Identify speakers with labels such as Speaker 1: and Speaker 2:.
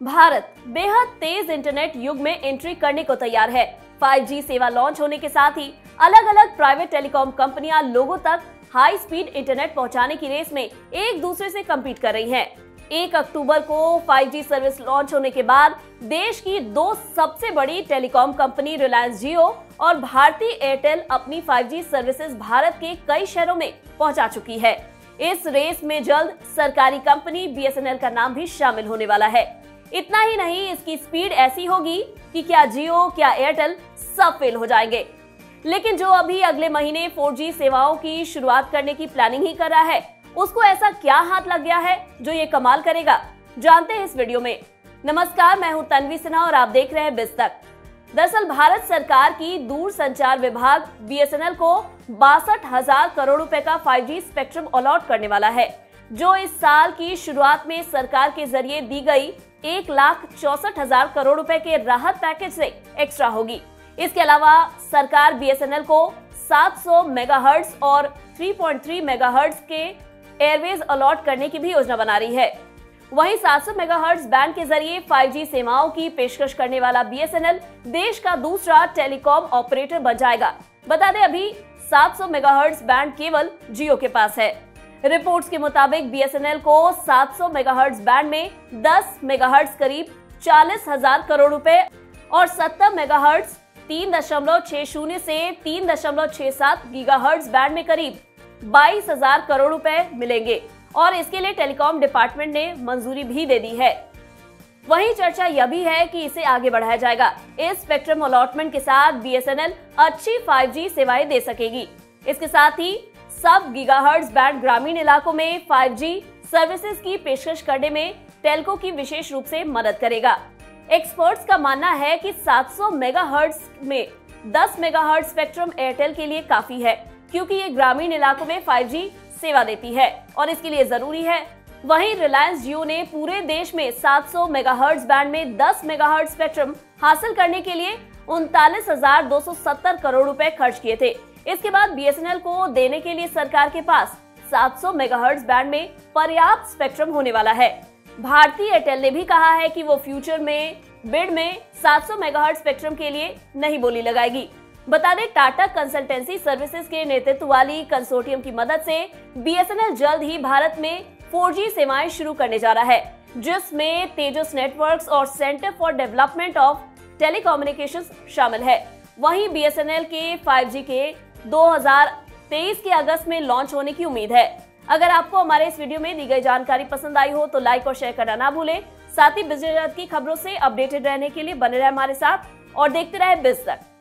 Speaker 1: भारत बेहद तेज इंटरनेट युग में एंट्री करने को तैयार है। 5G सेवा लॉन्च होने के साथ ही अलग अलग प्राइवेट टेलीकॉम कंपनियां लोगों तक हाई स्पीड इंटरनेट पहुंचाने की रेस में एक दूसरे से कम्पीट कर रही हैं। 1 अक्टूबर को 5G सर्विस लॉन्च होने के बाद देश की दो सबसे बड़ी टेलीकॉम कंपनी रिलायंस जियो और भारती एयरटेल अपनी 5G सर्विसेज भारत के कई शहरों में पहुंचा चुकी है। इस रेस में जल्द सरकारी कंपनी BSNL का नाम भी शामिल होने वाला है। इतना ही नहीं, इसकी स्पीड ऐसी होगी कि क्या जियो क्या एयरटेल सब फेल हो जाएंगे। लेकिन जो अभी अगले महीने 4G सेवाओं की शुरुआत करने की प्लानिंग ही कर रहा है, उसको ऐसा क्या हाथ लग गया है जो ये कमाल करेगा, जानते हैं इस वीडियो में। नमस्कार, मैं हूं तन्वी सिन्हा और आप देख रहे हैं बिज तक। दरअसल भारत सरकार की दूरसंचार विभाग BSNL को 62,000 करोड़ रुपए का 5G स्पेक्ट्रम अलॉट करने वाला है, जो इस साल की शुरुआत में सरकार के जरिए दी गई 1,64,000 करोड़ रुपए के राहत पैकेज से एक्स्ट्रा होगी। इसके अलावा सरकार BSNL को 700 मेगाहर्ट्ज और 3.3 मेगाहर्ट्ज के एयरवेज अलॉट करने की भी योजना बना रही है। वहीं 700 मेगाहर्ट्ज बैंड के जरिए 5G सेवाओं की पेशकश करने वाला BSNL देश का दूसरा टेलीकॉम ऑपरेटर बन जाएगा। बता दें, अभी 700 मेगाहर्ट्ज बैंड केवल जियो के पास है। रिपोर्ट्स के मुताबिक BSNL को 700 मेगाहर्ट्ज बैंड में 10 मेगाहर्ट्ज करीब 40,000 करोड़ रुपए और 70 मेगाहर्ट्ज 3.60 से 3.67 गीगाहर्ट्ज बैंड में करीब 22,000 करोड़ रुपए मिलेंगे और इसके लिए टेलीकॉम डिपार्टमेंट ने मंजूरी भी दे दी है। वहीं चर्चा यह भी है कि इसे आगे बढ़ाया जाएगा। इस स्पेक्ट्रम अलॉटमेंट के साथ BSNL अच्छी 5G सेवाएं दे सकेगी। इसके साथ ही सब गीगाहर्ट्ज बैंड ग्रामीण इलाकों में 5G सर्विसेज की पेशकश करने में टेल्को की विशेष रूप से मदद करेगा। एक्सपर्ट्स का मानना है कि 700 मेगाहर्ट्ज में 10 मेगाहर्ट्ज स्पेक्ट्रम एयरटेल के लिए काफी है, क्योंकि ये ग्रामीण इलाकों में 5G सेवा देती है और इसके लिए जरूरी है। वहीं रिलायंस जियो ने पूरे देश में 700 मेगाहर्ट्ज बैंड में 10 मेगाहर्ट्ज स्पेक्ट्रम हासिल करने के लिए 39,270 करोड़ रुपए खर्च किए थे। इसके बाद BSNL को देने के लिए सरकार के पास 700 मेगाहर्ट्ज बैंड में पर्याप्त स्पेक्ट्रम होने वाला है। भारती एयरटेल ने भी कहा है कि वो फ्यूचर में बिड में 700 मेगाहर्ट्ज स्पेक्ट्रम के लिए नहीं बोली लगाएगी। बता दें, टाटा कंसल्टेंसी सर्विसेज के नेतृत्व वाली कंसोर्टियम की मदद से BSNL जल्द ही भारत में 4G सेवाएं शुरू करने जा रहा है, जिसमें तेजस नेटवर्क्स और centre for development of telecommunications शामिल है। वहीं BSNL के 5G के 2023 के अगस्त में लॉन्च होने की उम्मीद है। अगर आपको हमारे इस वीडियो में दी गई जानकारी पसंद आई हो तो लाइक और शेयर करना ना भूलें। साथ ही बिजली जगत की खबरों से अपडेटेड रहने के लिए बने रहे हमारे साथ और देखते रहे बिज तक।